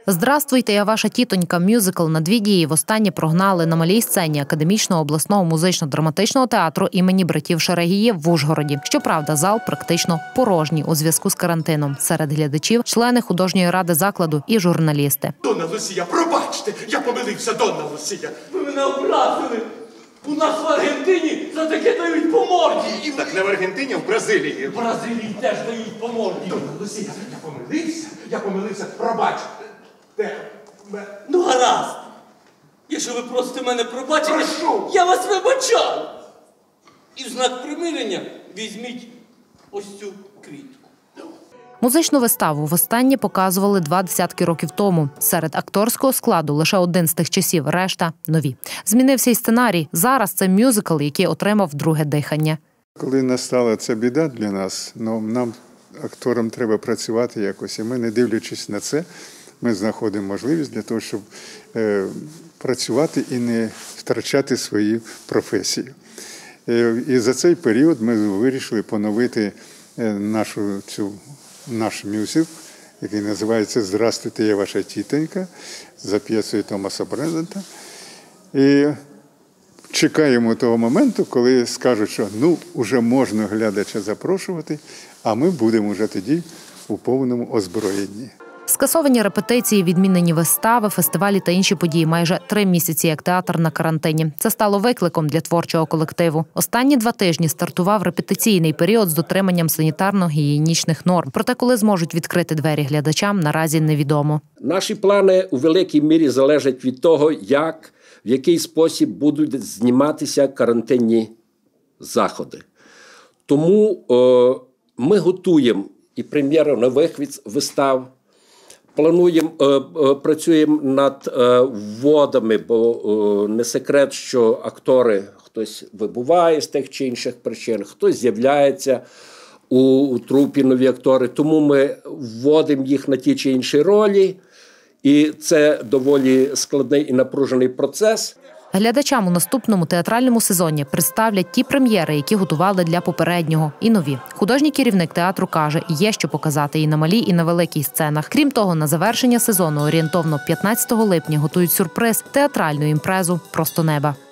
«Здравствуйте, я ваша тітонька» – мюзикл на дві дії востаннє прогнали на малій сцені Академічного обласного музично-драматичного театру імені братів Шарагіїв в Ужгороді. Щоправда, зал практично порожній у зв'язку з карантином. Серед глядачів – члени художньої ради закладу і журналісти. Донна Лусія, пробачте! Я помилився, Донна Лусія! Ви мене образили! У нас в Аргентині за таке дають по морді! Так не в Аргентині, а в Бразилії. В Бразилії теж дають по морді! Донна Лусія, я помилився, пробачте! Ну гаразд! Якщо ви просите мене пробачення, прошу! Я вас вибачаю! І в знак примирення візьміть ось цю квітку. Музичну виставу востаннє показували 20 років тому. Серед акторського складу лише один з тих часів, решта – нові. Змінився й сценарій. Зараз це мюзикл, який отримав друге дихання. Коли настала ця біда для нас, нам, акторам, треба працювати якось. І ми, не дивлячись на це, ми знаходимо можливість для того, щоб працювати і не втрачати свою професію. І за цей період ми вирішили поновити наш мюзикл, який називається «Здравствуйте, я ваша тітонька» за п'єсою Томаса Бредента. І чекаємо того моменту, коли скажуть, що вже можна глядача запрошувати, а ми будемо вже тоді у повному озброєнні. Скасовані репетиції, відмінені вистави, фестивалі та інші події. Майже 3 місяці як театр на карантині. Це стало викликом для творчого колективу. Останні 2 тижні стартував репетиційний період з дотриманням санітарно-гігієнічних норм. Проте, коли зможуть відкрити двері глядачам, наразі невідомо. Наші плани у великій мірі залежать від того, в який спосіб будуть зніматися карантинні заходи. Тому ми готуємо і прем'єру нових вистав, працюємо над вводами, бо не секрет, що актори, хтось вибуває з тих чи інших причин, хтось з'являється у трупі, нові актори. Тому ми вводимо їх на ті чи інші ролі, і це доволі складний і напружений процес. Глядачам у наступному театральному сезоні представлять ті прем'єри, які готували для попереднього, і нові. Художній керівник театру каже, є що показати і на малій, і на великій сценах. Крім того, на завершення сезону орієнтовно 15 липня готують сюрприз – театральну імпрезу «Просто неба».